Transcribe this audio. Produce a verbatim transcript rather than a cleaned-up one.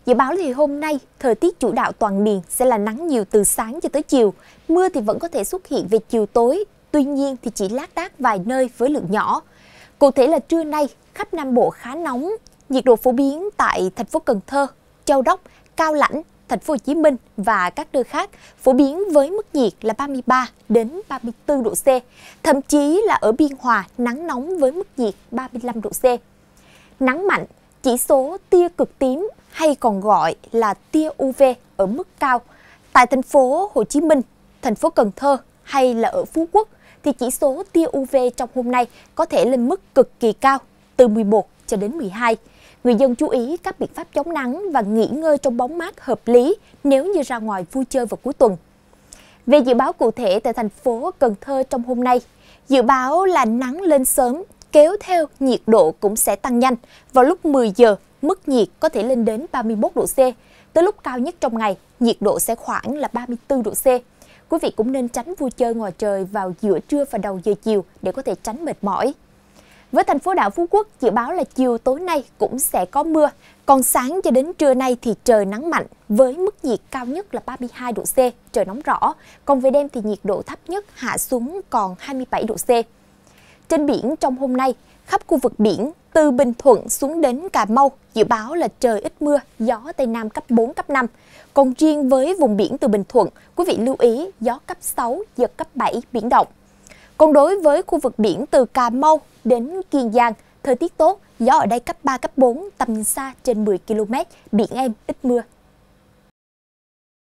Dự báo thì hôm nay, thời tiết chủ đạo toàn miền sẽ là nắng nhiều từ sáng cho tới chiều. Mưa thì vẫn có thể xuất hiện về chiều tối, tuy nhiên thì chỉ lác đác vài nơi với lượng nhỏ. Cụ thể là trưa nay, khắp Nam Bộ khá nóng, nhiệt độ phổ biến tại thành phố Cần Thơ, Châu Đốc, Cao Lãnh, thành phố Hồ Chí Minh và các nơi khác phổ biến với mức nhiệt là ba mươi ba đến ba mươi tư độ C. Thậm chí là ở Biên Hòa nắng nóng với mức nhiệt ba mươi lăm độ C. Nắng mạnh, chỉ số tia cực tím hay còn gọi là tia u vê ở mức cao. Tại thành phố Hồ Chí Minh, thành phố Cần Thơ hay là ở Phú Quốc thì chỉ số tia u vê trong hôm nay có thể lên mức cực kỳ cao, từ mười một cho đến mười hai. Người dân chú ý các biện pháp chống nắng và nghỉ ngơi trong bóng mát hợp lý nếu như ra ngoài vui chơi vào cuối tuần. Về dự báo cụ thể tại thành phố Cần Thơ trong hôm nay, dự báo là nắng lên sớm, kéo theo nhiệt độ cũng sẽ tăng nhanh. Vào lúc mười giờ, mức nhiệt có thể lên đến ba mươi mốt độ C. Tới lúc cao nhất trong ngày, nhiệt độ sẽ khoảng là ba mươi tư độ C. Quý vị cũng nên tránh vui chơi ngoài trời vào giữa trưa và đầu giờ chiều để có thể tránh mệt mỏi. Với thành phố đảo Phú Quốc, dự báo là chiều tối nay cũng sẽ có mưa, còn sáng cho đến trưa nay thì trời nắng mạnh với mức nhiệt cao nhất là ba mươi hai độ C, trời nóng rõ, còn về đêm thì nhiệt độ thấp nhất hạ xuống còn hai mươi bảy độ C. Trên biển trong hôm nay, khắp khu vực biển từ Bình Thuận xuống đến Cà Mau dự báo là trời ít mưa, gió Tây Nam cấp bốn, cấp năm. Còn riêng với vùng biển từ Bình Thuận, quý vị lưu ý gió cấp sáu, giật cấp bảy, biển động. Còn đối với khu vực biển từ Cà Mau đến Kiên Giang, thời tiết tốt, gió ở đây cấp ba, cấp bốn, tầm nhìn xa trên mười ki lô mét, biển êm, ít mưa,